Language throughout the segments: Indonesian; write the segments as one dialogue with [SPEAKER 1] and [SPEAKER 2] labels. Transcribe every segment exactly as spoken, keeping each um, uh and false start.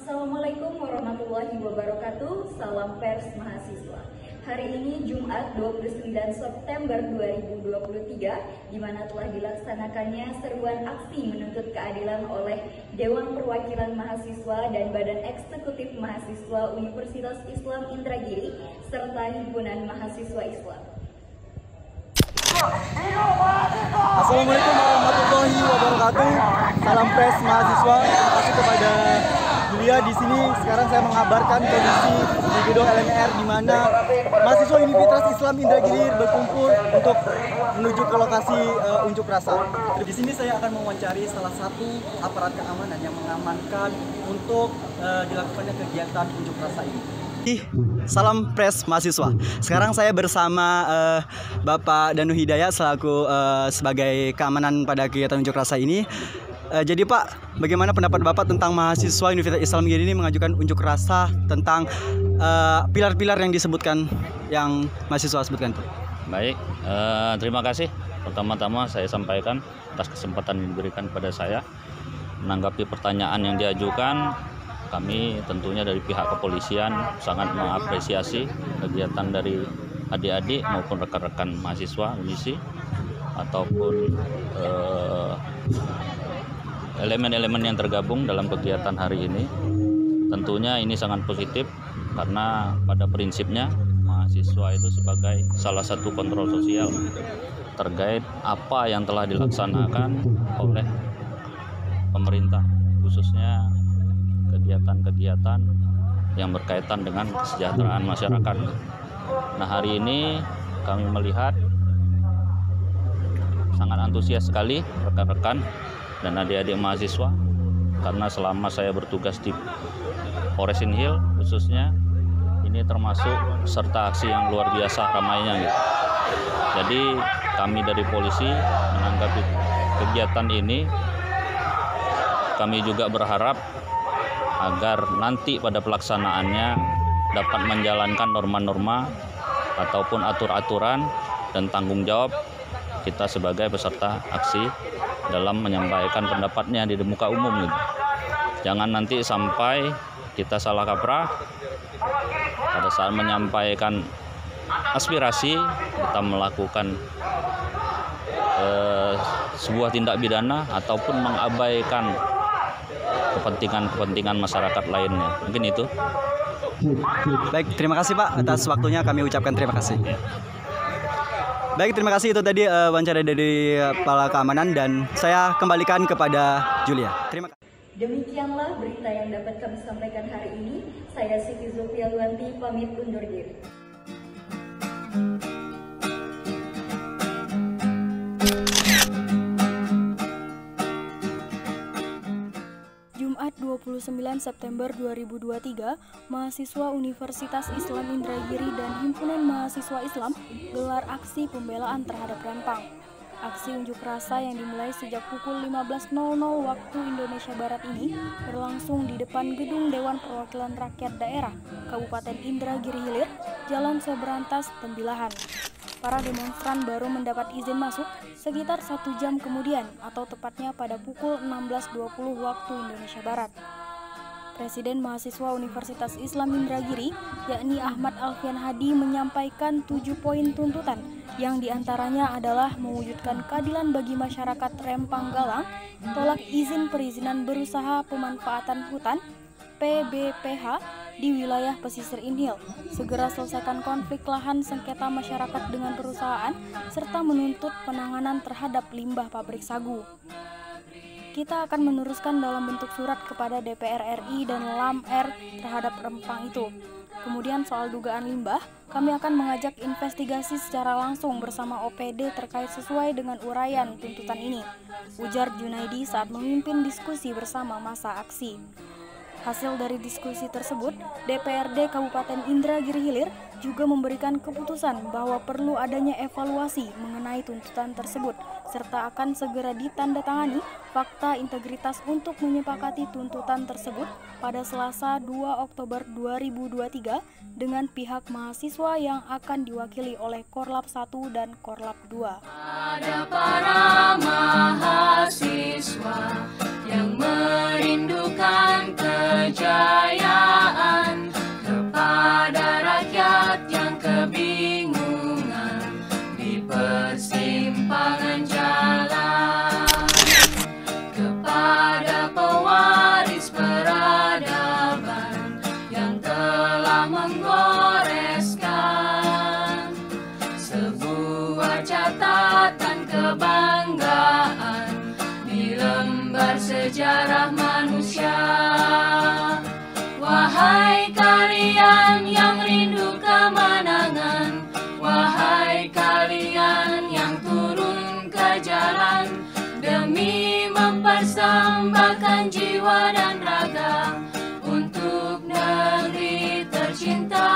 [SPEAKER 1] Assalamualaikum warahmatullahi wabarakatuh. Salam pers mahasiswa. Hari ini Jumat dua puluh sembilan September dua ribu dua puluh tiga, di mana telah dilaksanakannya seruan aksi menuntut keadilan oleh Dewan Perwakilan Mahasiswa dan Badan Eksekutif Mahasiswa Universitas Islam Indragiri serta Himpunan Mahasiswa Islam.
[SPEAKER 2] Assalamualaikum warahmatullahi wabarakatuh. Salam pres mahasiswa. Terima kasih kepada Julia di sini. Sekarang saya mengabarkan kondisi di gedung L M R di mana mahasiswa Universitas Islam Indragiri berkumpul untuk menuju ke lokasi uh, unjuk rasa. Di sini saya akan mewawancari salah satu aparat keamanan yang mengamankan untuk uh, dilakukannya kegiatan unjuk rasa ini. Salam pres mahasiswa. Sekarang saya bersama uh, Bapak Danu Hidayat selaku uh, sebagai keamanan pada kegiatan unjuk rasa ini. Uh, jadi Pak, bagaimana pendapat Bapak tentang mahasiswa Universitas Islam ini mengajukan unjuk rasa tentang pilar-pilar uh, yang disebutkan, yang mahasiswa sebutkan itu?
[SPEAKER 3] Baik, uh, terima kasih. Pertama-tama saya sampaikan atas kesempatan yang diberikan pada saya menanggapi pertanyaan yang diajukan. Kami tentunya dari pihak kepolisian sangat mengapresiasi kegiatan dari adik-adik maupun rekan-rekan mahasiswa Unisi ataupun elemen-elemen eh, yang tergabung dalam kegiatan hari ini. Tentunya ini sangat positif karena pada prinsipnya mahasiswa itu sebagai salah satu kontrol sosial terkait apa yang telah dilaksanakan oleh pemerintah, khususnya kegiatan-kegiatan yang berkaitan dengan kesejahteraan masyarakat. Nah, hari ini kami melihat sangat antusias sekali rekan-rekan dan adik-adik mahasiswa, karena selama saya bertugas di Forest Hill khususnya, ini termasuk serta aksi yang luar biasa ramainya gitu. Jadi kami dari polisi menanggapi kegiatan ini, kami juga berharap agar nanti pada pelaksanaannya dapat menjalankan norma-norma ataupun atur-aturan dan tanggung jawab kita sebagai peserta aksi dalam menyampaikan pendapatnya di muka umum gitu. Jangan nanti sampai kita salah kaprah pada saat menyampaikan aspirasi, kita melakukan eh, sebuah tindak pidana ataupun mengabaikan kepentingan-kepentingan masyarakat lainnya. Mungkin itu.
[SPEAKER 2] Baik, terima kasih Pak atas waktunya, kami ucapkan terima kasih. Baik, terima kasih, itu tadi uh, wawancara dari kepala keamanan dan saya kembalikan kepada Julia. Terima kasih.
[SPEAKER 1] Demikianlah berita yang dapat kami sampaikan hari ini. Saya Siti Zulfia Luanti pamit undur diri.
[SPEAKER 4] Jumat dua puluh sembilan September dua ribu dua puluh tiga, mahasiswa Universitas Islam Indragiri dan Himpunan Mahasiswa Islam gelar aksi pembelaan terhadap Rempang. Aksi unjuk rasa yang dimulai sejak pukul lima belas waktu Indonesia Barat ini berlangsung di depan gedung Dewan Perwakilan Rakyat Daerah Kabupaten Indragiri Hilir, Jalan Sobrantas, Tembilahan. Para demonstran baru mendapat izin masuk sekitar satu jam kemudian, atau tepatnya pada pukul enam belas dua puluh waktu Indonesia Barat. Presiden Mahasiswa Universitas Islam Indragiri, yakni Ahmad Alfian Hadi, menyampaikan tujuh poin tuntutan, yang diantaranya adalah mewujudkan keadilan bagi masyarakat Rempang Galang, tolak izin perizinan berusaha pemanfaatan hutan P B P H di wilayah pesisir Inhil, segera selesaikan konflik lahan sengketa masyarakat dengan perusahaan, serta menuntut penanganan terhadap limbah pabrik sagu. Kita akan meneruskan dalam bentuk surat kepada D P R R I dan L A M R terhadap Rempang itu. Kemudian soal dugaan limbah, kami akan mengajak investigasi secara langsung bersama O P D terkait sesuai dengan uraian tuntutan ini, ujar Junaidi saat memimpin diskusi bersama masa aksi. Hasil dari diskusi tersebut, D P R D Kabupaten Indragiri Hilir juga memberikan keputusan bahwa perlu adanya evaluasi mengenai tuntutan tersebut, serta akan segera ditandatangani fakta integritas untuk menyepakati tuntutan tersebut pada Selasa dua Oktober dua ribu dua puluh tiga dengan pihak mahasiswa yang akan diwakili oleh Korlap satu dan Korlap dua.
[SPEAKER 5] Ada para mahasiswa yang merindukan kejayaan. kebanggaan di lembar sejarah manusia. Wahai kalian yang rindu kemenangan, wahai kalian yang turun ke jalan demi mempersembahkan jiwa dan raga untuk negeri tercinta.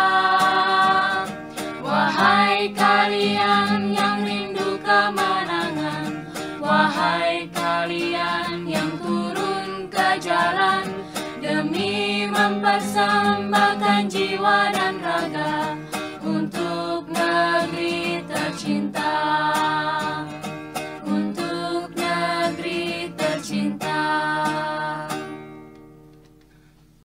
[SPEAKER 5] Wahai kalian yang rindu kemenangan, wahai kalian yang turun ke jalan demi mempersembahkan jiwa dan raga